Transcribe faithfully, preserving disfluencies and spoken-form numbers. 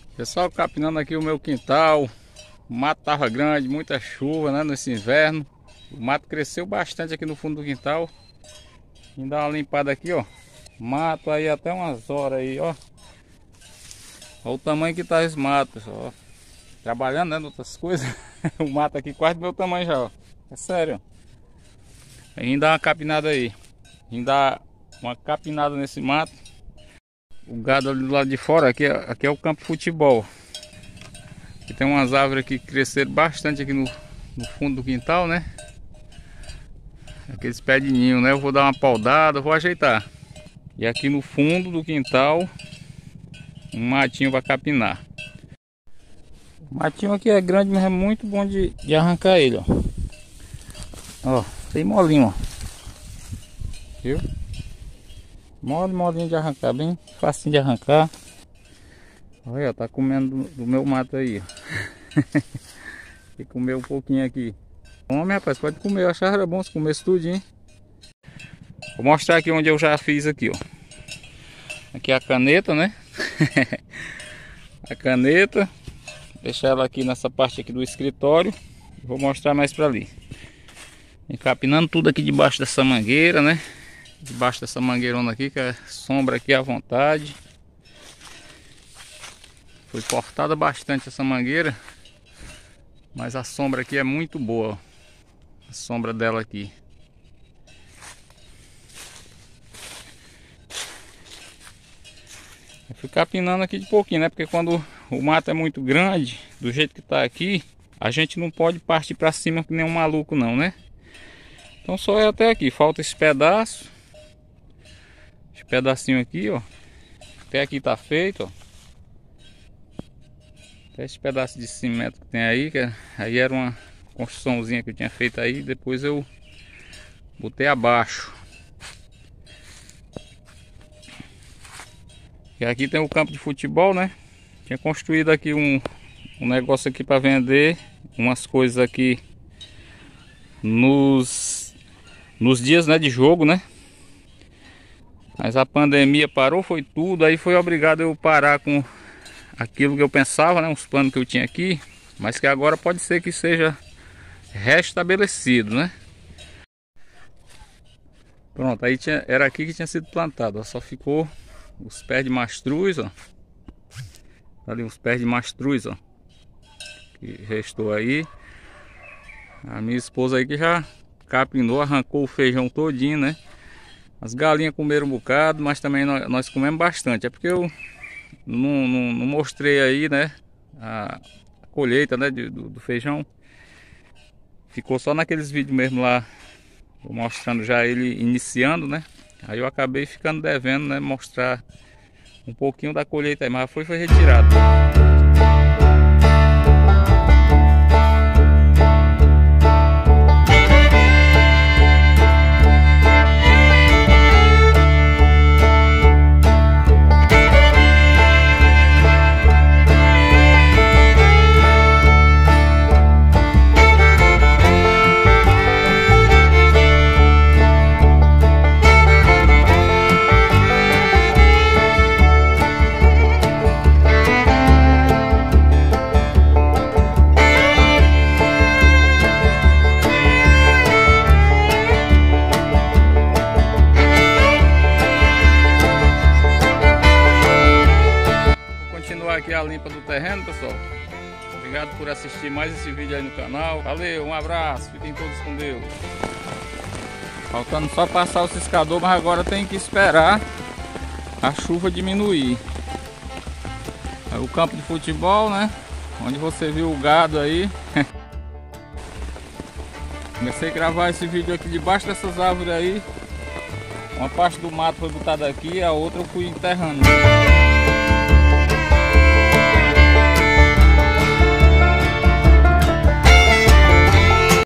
Pessoal, capinando aqui o meu quintal. O mato tava grande, muita chuva, né, nesse inverno. O mato cresceu bastante aqui no fundo do quintal. Vim dar uma limpada aqui, ó. Mato aí até umas horas aí, ó. Olha o tamanho que tá esse mato, pessoal, ó. Trabalhando, né, em outras coisas. O mato aqui quase do meu tamanho já, ó. É sério, ó. Vim dar uma capinada aí. Vim dar uma capinada nesse mato. O gado ali do lado de fora, aqui, aqui é o campo de futebol. Aqui tem umas árvores que cresceram bastante aqui no, no fundo do quintal, né? Aqueles pés de ninho, né? Eu vou dar uma podada, vou ajeitar. E aqui no fundo do quintal, um matinho para capinar. O matinho aqui é grande, mas é muito bom de, de arrancar ele, ó. Ó, tem molinho, ó. Viu? Mole, molinho de arrancar, bem facinho de arrancar. Olha, tá comendo do, do meu mato aí, ó. E comer um pouquinho aqui. Come, rapaz, pode comer. Eu achava bom se comesse tudo, hein? Vou mostrar aqui onde eu já fiz aqui, ó. Aqui é a caneta, né? A caneta. Deixar ela aqui nessa parte aqui do escritório. Vou mostrar mais pra ali. Encapinando tudo aqui debaixo dessa mangueira, né? Debaixo dessa mangueirona aqui, que é sombra aqui à vontade. Foi cortada bastante essa mangueira, mas a sombra aqui é muito boa, ó. A sombra dela aqui. Eu fui capinando aqui de pouquinho, né? Porque quando o mato é muito grande, do jeito que tá aqui, a gente não pode partir para cima que nem um maluco não, né? Então só é até aqui, falta esse pedaço. Esse pedacinho aqui, ó. Até aqui tá feito, ó. Até esse pedaço de cimento que tem aí, que aí era uma construçãozinha que eu tinha feito aí, depois eu botei abaixo. E aqui tem o campo de futebol, né? Tinha construído aqui um, um negócio aqui para vender umas coisas aqui nos, nos dias, né, de jogo, né? Mas a pandemia parou, foi tudo, aí foi obrigado eu parar com aquilo que eu pensava, né, uns planos que eu tinha aqui, mas que agora pode ser que seja restabelecido, né? Pronto, aí tinha, era aqui que tinha sido plantado, ó, só ficou os pés de mastruz, ó. Ali os pés de mastruz, ó, que restou aí. A minha esposa aí que já capinou, arrancou o feijão todinho, né? As galinhas comeram um bocado, mas também nós, nós comemos bastante. É porque eu não, não, não mostrei aí, né, a, a colheita, né, do, do feijão. Ficou só naqueles vídeos mesmo lá, mostrando já ele iniciando, né. Aí eu acabei ficando devendo, né, mostrar um pouquinho da colheita aí, mas foi, foi retirado. Aqui a limpa do terreno, pessoal. Obrigado por assistir mais esse vídeo aí no canal. Valeu, um abraço, fiquem todos com Deus. Faltando só passar o ciscador, mas agora tem que esperar a chuva diminuir. Aí o campo de futebol, né, onde você viu o gado aí. Comecei a gravar esse vídeo aqui debaixo dessas árvores aí. Uma parte do mato foi botada aqui, a outra eu fui enterrando.